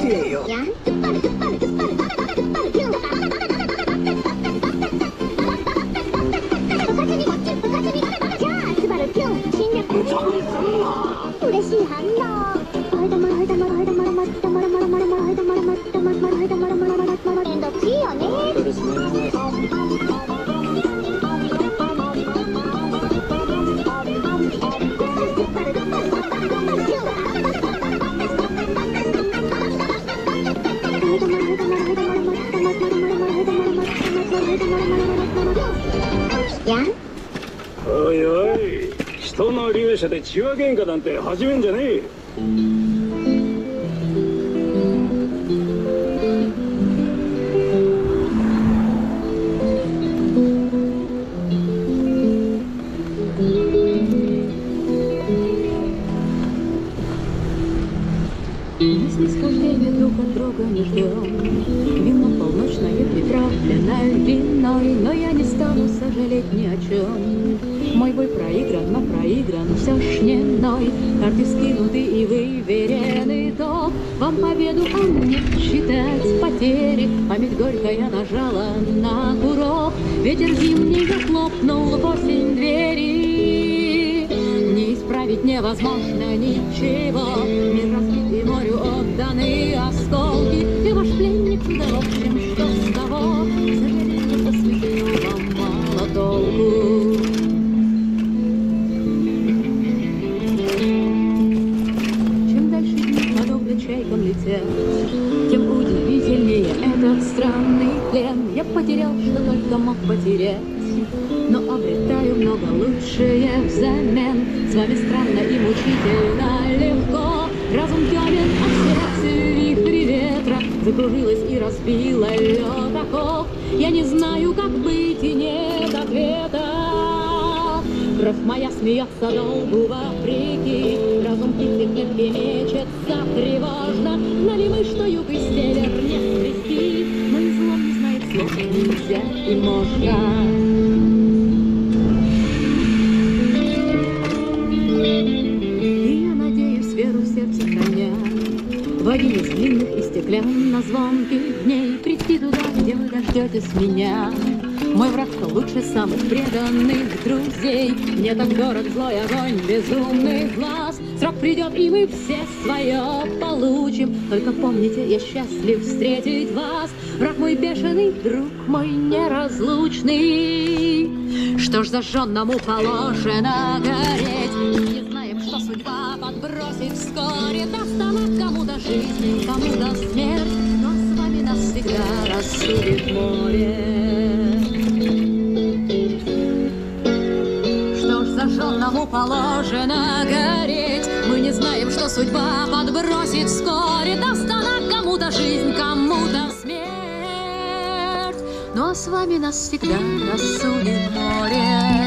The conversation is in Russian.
기회예요. おいおい、人の流車で血話喧嘩なんて始めんじゃねえ。 Снисхождения друг от друга не ждем. Вино полночное приправленное виной, но я не стану сожалеть ни о чем. Мой бой проигран, но проигран все ж не мной. Карты скинуты и выверены, то вам победу, а мне считать потери. Память горькая нажала на курок, ветер зимний захлопнул в осень двери. Не исправить невозможно ничего, мир разбит и морю отданы осколки. И ваш пленник, да в общем, что с того, сожаление посвятил вам мало толку. Чем дальше дни подобно чайкам летят, тем удивительнее этот странный плен. Я потерял, что только мог потерять, но обретаю много лучшее взамен. С вами странно и мучительно легко. Разум темен, а сердце вихри ветра закружилось и разбило лед оков. Я не знаю, как быть, и нет ответа. Кровь моя смеется долгу вопреки. Разум птицы клетки мечется тревожно. Знали мы, что юг и север не скрести, но и зло не знает слов, нельзя и можно. В один из длинных и стеклянно звонких дней прийти туда, где вы дождетесь меня. Мой враг лучше самых преданных друзей. Мне так дорог злой огонь безумных глаз. Срок придет, и мы все свое получим. Только помните, я счастлив встретить вас. Враг мой бешеный, друг мой неразлучный. Что ж зажженному положено гореть? Не знаем, что судьба подбросит вскоре. Даст она кому-то жизнь, кому-то смерть, но с вами нас всегда рассудит море. Что ж зажженному положено гореть? Мы не знаем, что судьба подбросит вскоре. Даст она кому-то жизнь, кому-то смерть, но с вами нас всегда рассудит море.